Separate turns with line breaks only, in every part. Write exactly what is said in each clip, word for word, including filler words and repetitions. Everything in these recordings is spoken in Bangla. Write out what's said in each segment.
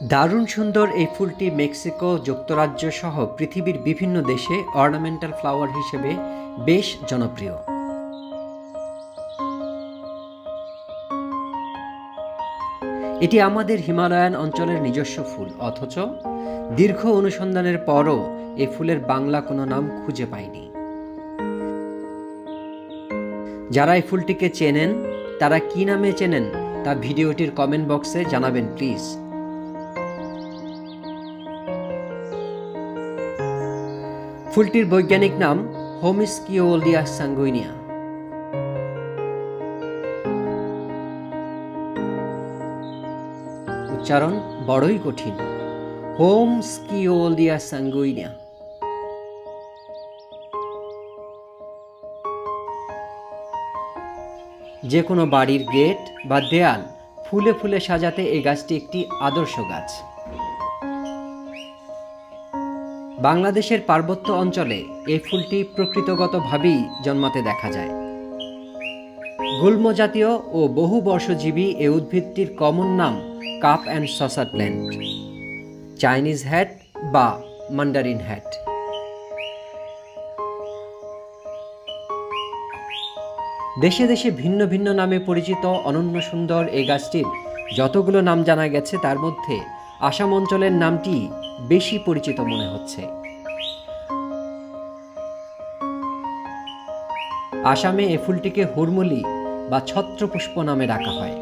দারুণ সুন্দর এই ফুলটি মেক্সিকো যুক্তরাজ্য সহ পৃথিবীর বিভিন্ন দেশে অর্নামেন্টাল ফ্লাওয়ার হিসেবে বেশ জনপ্রিয়। এটি আমাদের হিমালয়ান অঞ্চলের নিজস্ব ফুল, অথচ দীর্ঘ অনুসন্ধানের পরও এই ফুলের বাংলা কোনো নাম খুঁজে পাইনি। যারা এই ফুলটিকে চেনেন তারা কি নামে চেনেন তা ভিডিওটির কমেন্ট বক্সে জানাবেন প্লিজ। ফুলটির বৈজ্ঞানিক নাম হোমস্কিওলডিয়া sanguinea। উচ্চারণ বড়ই কঠিন, হোমস্কিওলডিয়া sanguinea। যে কোনো বাড়ির গেট বা দেয়াল ফুলে ফুলে সাজাতে এই গাছটি একটি আদর্শ গাছ। বাংলাদেশের পার্বত্য অঞ্চলে এই ফুলটি প্রকৃতিগতভাবেই জন্মাতে দেখা যায়। গুল্ম জাতীয় ও বহু বর্ষজীবী এই উদ্ভিদটির কমন নাম cup and saucer plant, Chinese hat বা mandarin হ্যাট। দেশে দেশে ভিন্ন ভিন্ন নামে পরিচিত অনন্য সুন্দর এই গাছটির যতগুলো নাম জানা গেছে তার মধ্যে আসাম অঞ্চলের নামটি বেশি পরিচিত মনে হচ্ছে। আসামে এ ফুলটিকে হুড়মুলি বা ছত্রপুষ্প নামে ডাকা হয়।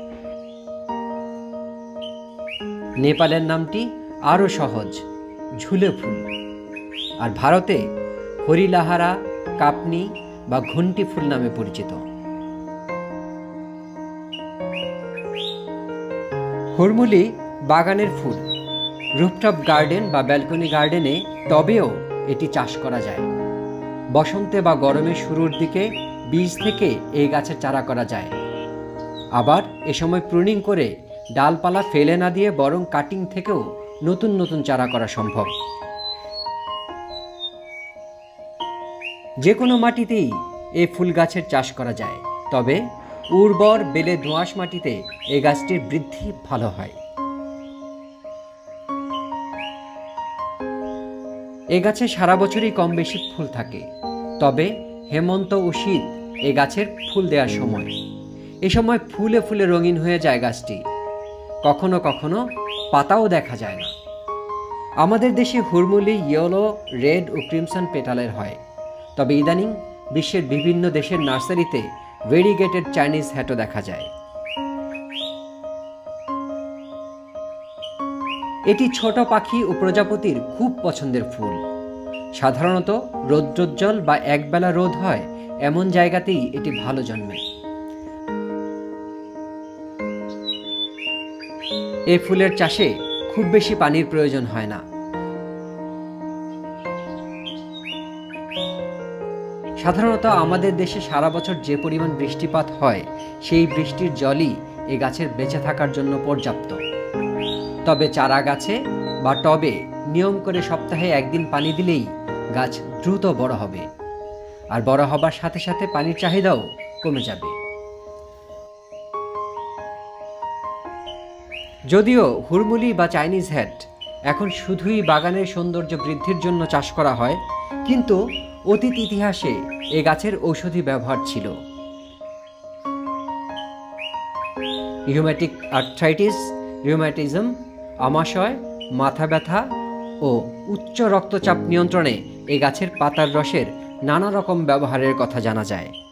নেপালের নামটি আরও সহজ, ঝুলে ফুল। আর ভারতে হরিলাহারা, কাপনি বা ঘন্টি ফুল নামে পরিচিত। হুড়মুলি বাগানের ফুল, রুফটপ গার্ডেন বা ব্যালকনি গার্ডেনে টবেও এটি চাষ করা যায়। বসন্তে বা গরমের শুরুর দিকে বীজ থেকে এই গাছের চারা করা যায়। আবার এ সময় প্রুনিং করে ডালপালা ফেলে না দিয়ে বরং কাটিং থেকেও নতুন নতুন চারা করা সম্ভব। যে কোনো মাটিতেই এই ফুল গাছের চাষ করা যায়, তবে উর্বর বেলে দোআঁশ মাটিতে এই গাছটির বৃদ্ধি ভালো হয়। এ গাছে সারা বছরই কম বেশি ফুল থাকে, তবে হেমন্ত ও শীত এ গাছের ফুল দেওয়ার সময়। এ সময় ফুলে ফুলে রঙিন হয়ে যায় গাছটি, কখনো কখনো পাতাও দেখা যায় না। আমাদের দেশে হুড়মুলি ইয়েলো, রেড ও ক্রিমসন পেটালের হয়, তবে ইদানিং বিশ্বের বিভিন্ন দেশের নার্সারিতে ভেরিগেটেড চাইনিজ হ্যাটও দেখা যায়। এটি ছোট পাখি ও প্রজাপতির খুব পছন্দের ফুল। সাধারণত রৌদ্রোজ্জ্বল বা একবেলা রোদ হয় এমন জায়গাতেই এটি ভালো জন্মে। এই ফুলের চাষে খুব বেশি পানির প্রয়োজন হয় না। সাধারণত আমাদের দেশে সারা বছর যে পরিমাণ বৃষ্টিপাত হয় সেই বৃষ্টির জলই এই গাছের বেঁচে থাকার জন্য পর্যাপ্ত। তবে চারা গাছে বা টবে নিয়ম করে সপ্তাহে একদিন পানি দিলেই গাছ দ্রুত বড় হবে, আর বড় হবার সাথে সাথে পানির চাহিদাও কমে যাবে। যদিও হুড়মুলি বা চাইনিজ হ্যাট এখন শুধুই বাগানের সৌন্দর্য বৃদ্ধির জন্য চাষ করা হয়, কিন্তু অতীত ইতিহাসে এ গাছের ঔষধি ব্যবহার ছিল। রিউম্যাটিক আর্থ্রাইটিস, রিউম্যাটিজম, আমাশয়, মাথা ব্যথা ও উচ্চ রক্তচাপ নিয়ন্ত্রণে এ গাছের পাতার রসের নানা রকম ব্যবহারের কথা জানা যায়।